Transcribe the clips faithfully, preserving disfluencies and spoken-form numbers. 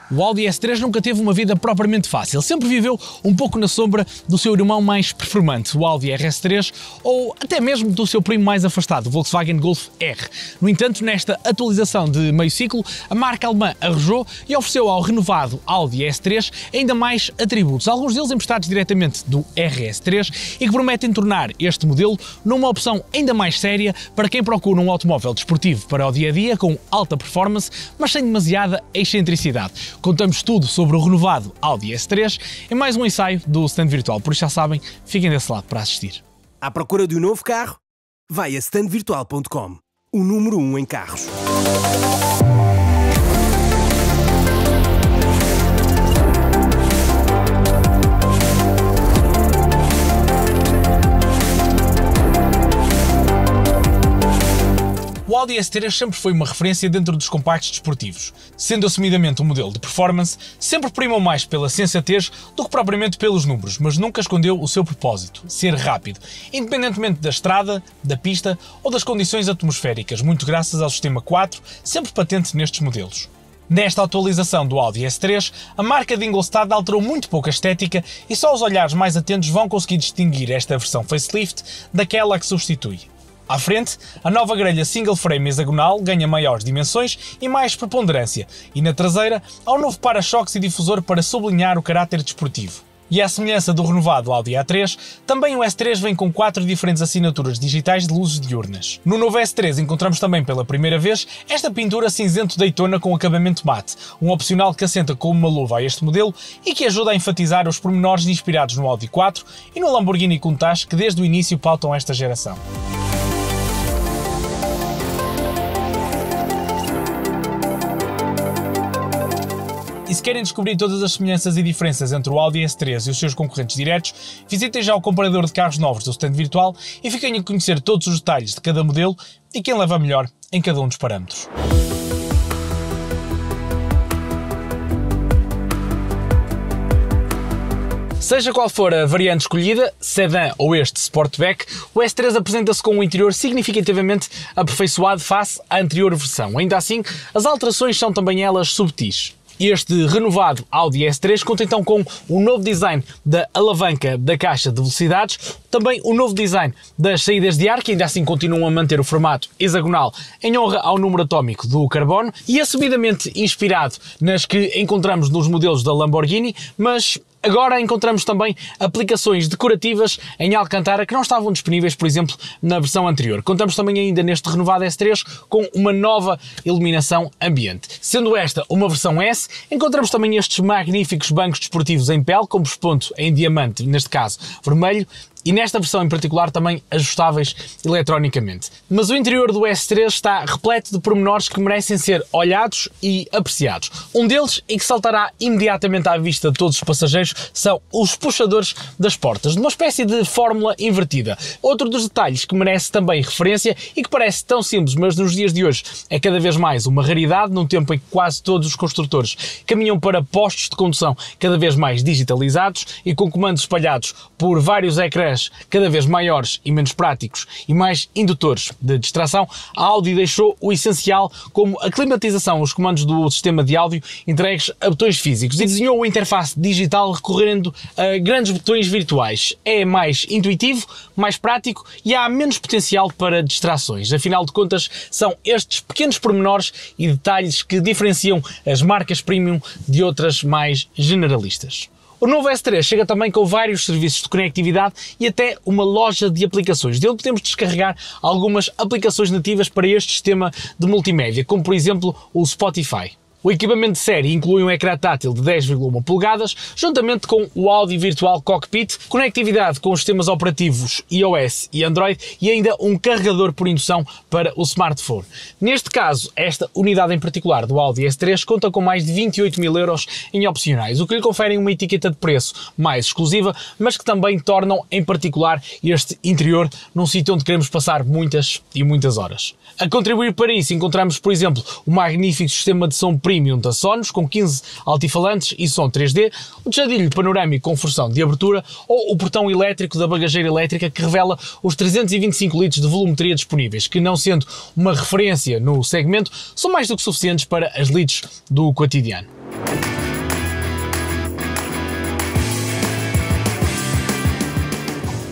O Audi S três nunca teve uma vida propriamente fácil, sempre viveu um pouco na sombra do seu irmão mais performante, o Audi R S três, ou até mesmo do seu primo mais afastado, o Volkswagen Golf R. No entanto, nesta atualização de meio ciclo, a marca alemã arrojou e ofereceu ao renovado Audi S três ainda mais atributos, alguns deles emprestados diretamente do R S três e que prometem tornar este modelo numa opção ainda mais séria para quem procura um automóvel desportivo para o dia-a-dia com alta performance, mas sem demasiada excentricidade. Contamos tudo sobre o renovado Audi S três em mais um ensaio do Stand Virtual, por isso já sabem, fiquem desse lado para assistir. À procura de um novo carro? Vai a stand virtual ponto com, o número um em carros. O Audi S três sempre foi uma referência dentro dos compactos desportivos. Sendo assumidamente um modelo de performance, sempre primou mais pela sensatez do que propriamente pelos números, mas nunca escondeu o seu propósito, ser rápido, independentemente da estrada, da pista ou das condições atmosféricas, muito graças ao sistema quatro, sempre patente nestes modelos. Nesta atualização do Audi S três, a marca de Ingolstadt alterou muito pouco a estética e só os olhares mais atentos vão conseguir distinguir esta versão facelift daquela que substitui. À frente, a nova grelha single frame hexagonal ganha maiores dimensões e mais preponderância, e na traseira há um novo para-choques e difusor para sublinhar o caráter desportivo. E à semelhança do renovado Audi A três, também o S três vem com quatro diferentes assinaturas digitais de luzes diurnas. No novo S três encontramos também pela primeira vez esta pintura cinzento Daytona com acabamento mate, um opcional que assenta como uma luva a este modelo e que ajuda a enfatizar os pormenores inspirados no Audi quatro e no Lamborghini Countach que desde o início pautam esta geração. E se querem descobrir todas as semelhanças e diferenças entre o Audi S três e os seus concorrentes diretos, visitem já o comparador de carros novos do Stand Virtual e fiquem a conhecer todos os detalhes de cada modelo e quem leva melhor em cada um dos parâmetros. Seja qual for a variante escolhida, sedã ou este Sportback, o S três apresenta-se com um interior significativamente aperfeiçoado face à anterior versão. Ainda assim, as alterações são também elas subtis. Este renovado Audi S três conta então com um novo design da alavanca da caixa de velocidades, também um novo design das saídas de ar, que ainda assim continuam a manter o formato hexagonal em honra ao número atómico do carbono, e assumidamente inspirado nas que encontramos nos modelos da Lamborghini, mas agora encontramos também aplicações decorativas em Alcântara que não estavam disponíveis, por exemplo, na versão anterior. Contamos também ainda neste renovado S três com uma nova iluminação ambiente. Sendo esta uma versão S, encontramos também estes magníficos bancos desportivos em pele, com pesponto em diamante, neste caso vermelho, e nesta versão em particular também ajustáveis eletronicamente. Mas o interior do S três está repleto de pormenores que merecem ser olhados e apreciados. Um deles, e que saltará imediatamente à vista de todos os passageiros, são os puxadores das portas, de uma espécie de fórmula invertida. Outro dos detalhes que merece também referência e que parece tão simples, mas nos dias de hoje é cada vez mais uma raridade, num tempo em que quase todos os construtores caminham para postos de condução cada vez mais digitalizados e com comandos espalhados por vários ecrãs cada vez maiores e menos práticos e mais indutores de distração, a Audi deixou o essencial como a climatização, os comandos do sistema de áudio entregues a botões físicos e desenhou uma interface digital recorrendo a grandes botões virtuais. É mais intuitivo, mais prático e há menos potencial para distrações. Afinal de contas, são estes pequenos pormenores e detalhes que diferenciam as marcas premium de outras mais generalistas. O novo S três chega também com vários serviços de conectividade e até uma loja de aplicações. Dele podemos descarregar algumas aplicações nativas para este sistema de multimédia, como por exemplo o Spotify. O equipamento de série inclui um ecrã tátil de dez vírgula uma polegadas, juntamente com o Audi Virtual Cockpit, conectividade com os sistemas operativos iOS e Android e ainda um carregador por indução para o smartphone. Neste caso, esta unidade em particular do Audi S três conta com mais de vinte e oito mil euros em opcionais, o que lhe confere uma etiqueta de preço mais exclusiva, mas que também tornam em particular este interior num sítio onde queremos passar muitas e muitas horas. A contribuir para isso encontramos, por exemplo, o magnífico sistema de som premium da Sonos, com quinze altifalantes e som três D, o tejadilho panorâmico com função de abertura ou o portão elétrico da bagageira elétrica que revela os trezentos e vinte e cinco litros de volumetria disponíveis, que não sendo uma referência no segmento, são mais do que suficientes para as lides do cotidiano.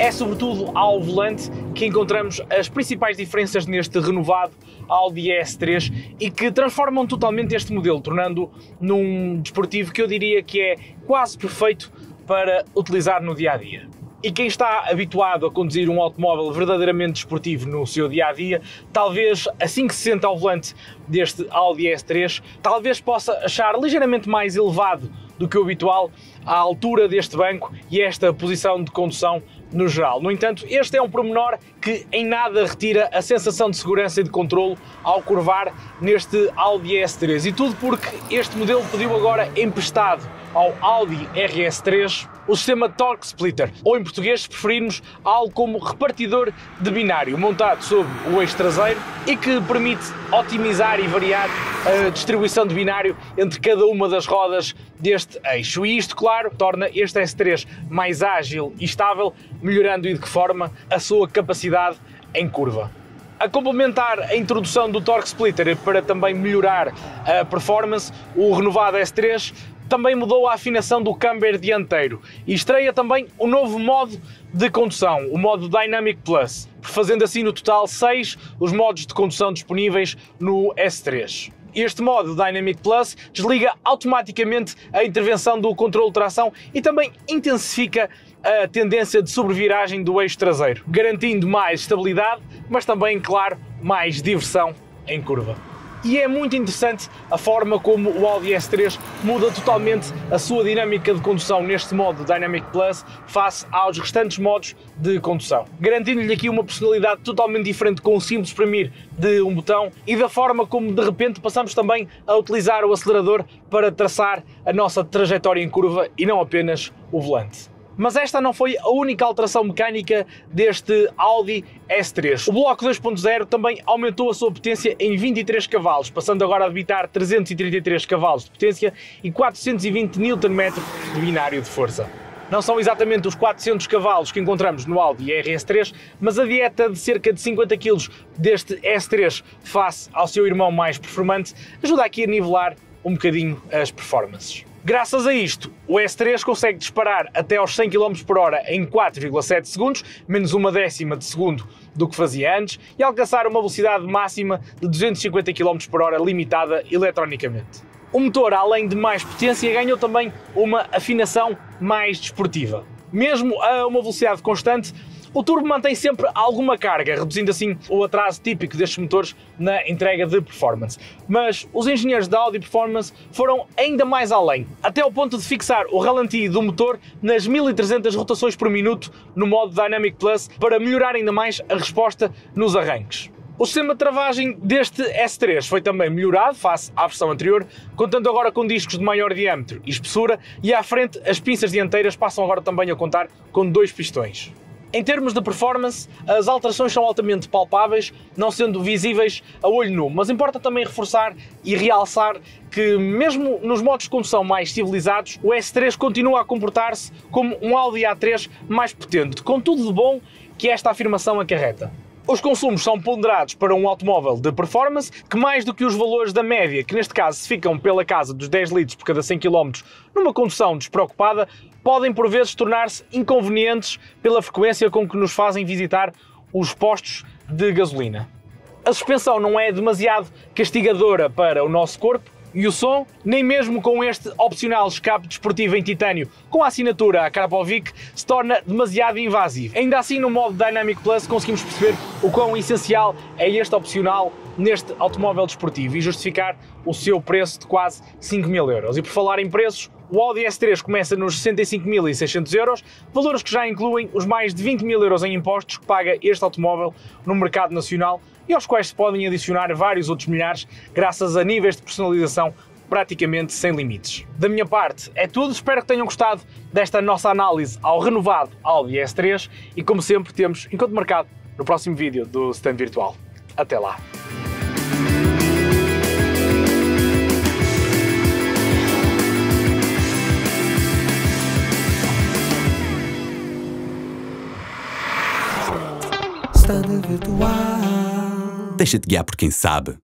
é sobretudo ao volante que encontramos as principais diferenças neste renovado Audi E S três e que transformam totalmente este modelo, tornando-o num desportivo que eu diria que é quase perfeito para utilizar no dia-a-dia. E quem está habituado a conduzir um automóvel verdadeiramente desportivo no seu dia-a-dia, talvez assim que se senta ao volante deste Audi E S três, talvez possa achar ligeiramente mais elevado do que o habitual a altura deste banco e esta posição de condução no geral. No entanto, este é um pormenor que em nada retira a sensação de segurança e de controlo ao curvar neste Audi E S três. E tudo porque este modelo pediu agora emprestado ao Audi R S três o sistema Torque Splitter, ou em português, se preferirmos, algo como repartidor de binário, montado sobre o eixo traseiro e que permite otimizar e variar a distribuição de binário entre cada uma das rodas deste eixo. E isto, claro, torna este S três mais ágil e estável, melhorando e de que forma a sua capacidade em curva. A complementar a introdução do Torque Splitter para também melhorar a performance, o renovado S três também mudou a afinação do câmber dianteiro e estreia também o novo modo de condução, o modo Dynamic Plus, fazendo assim no total seis os modos de condução disponíveis no S três. Este modo Dynamic Plus desliga automaticamente a intervenção do controle de tração e também intensifica a tendência de sobreviragem do eixo traseiro, garantindo mais estabilidade, mas também, claro, mais diversão em curva. E é muito interessante a forma como o Audi S três muda totalmente a sua dinâmica de condução neste modo Dynamic Plus face aos restantes modos de condução, garantindo-lhe aqui uma personalidade totalmente diferente com o simples premir de um botão e da forma como de repente passamos também a utilizar o acelerador para traçar a nossa trajetória em curva e não apenas o volante. Mas esta não foi a única alteração mecânica deste Audi S três. O bloco dois ponto zero também aumentou a sua potência em vinte e três cavalos, passando agora a debitar trezentos e trinta e três cavalos de potência e quatrocentos e vinte newton-metros de binário de força. Não são exatamente os quatrocentos cavalos que encontramos no Audi R S três, mas a dieta de cerca de cinquenta quilos deste S três face ao seu irmão mais performante ajuda aqui a nivelar um bocadinho as performances. Graças a isto, o S três consegue disparar até aos cem quilómetros por hora em quatro vírgula sete segundos, menos uma décima de segundo do que fazia antes, e alcançar uma velocidade máxima de duzentos e cinquenta quilómetros por hora limitada eletronicamente. O motor, além de mais potência, ganhou também uma afinação mais desportiva. Mesmo a uma velocidade constante, o turbo mantém sempre alguma carga, reduzindo assim o atraso típico destes motores na entrega de performance. Mas os engenheiros da Audi Performance foram ainda mais além, até ao ponto de fixar o ralenti do motor nas mil e trezentas rotações por minuto no modo Dynamic Plus para melhorar ainda mais a resposta nos arranques. O sistema de travagem deste S três foi também melhorado face à versão anterior, contando agora com discos de maior diâmetro e espessura, e à frente as pinças dianteiras passam agora também a contar com dois pistões. Em termos de performance, as alterações são altamente palpáveis, não sendo visíveis a olho nu, mas importa também reforçar e realçar que, mesmo nos modos de condução mais civilizados, o S três continua a comportar-se como um Audi A três mais potente, com tudo de bom que esta afirmação acarreta. Os consumos são ponderados para um automóvel de performance que, mais do que os valores da média, que neste caso ficam pela casa dos dez litros por cada cem quilómetros numa condução despreocupada, podem por vezes tornar-se inconvenientes pela frequência com que nos fazem visitar os postos de gasolina. A suspensão não é demasiado castigadora para o nosso corpo, e o som, nem mesmo com este opcional escape desportivo em titânio com a assinatura Krapovic, se torna demasiado invasivo. Ainda assim, no modo Dynamic Plus conseguimos perceber o quão essencial é este opcional neste automóvel desportivo e justificar o seu preço de quase cinco mil euros. E por falar em preços, o Audi S três começa nos sessenta e cinco mil e seiscentos euros, valores que já incluem os mais de vinte mil euros em impostos que paga este automóvel no mercado nacional e aos quais se podem adicionar vários outros milhares graças a níveis de personalização praticamente sem limites. Da minha parte é tudo, espero que tenham gostado desta nossa análise ao renovado Audi S três e, como sempre, temos encontro marcado no próximo vídeo do Stand Virtual. Até lá! Stand Virtual. Deixa-te guiar por quem sabe.